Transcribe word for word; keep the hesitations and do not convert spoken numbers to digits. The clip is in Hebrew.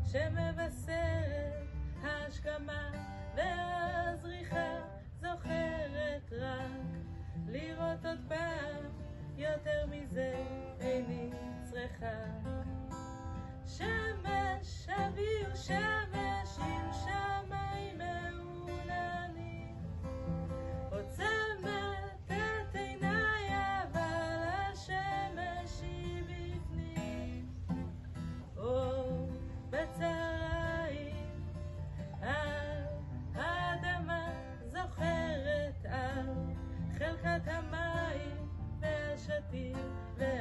שמבשרת ההשכמה והזריחה, זוכרת רק לראות עוד פעם, יותר מזה איני צריכה. שמש אביו שמש עם שמיים מעוננים, עוצמת את עיניי אבל השמש היא בפנים. אור בצהריים על האדמה, זוכרת על חלקת המים והשתים